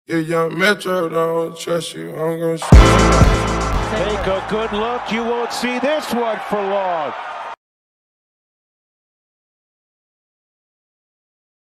Yeah, young Metro don't trust you, I'm gonna shoot you. Take a good look. You won't see this one for long.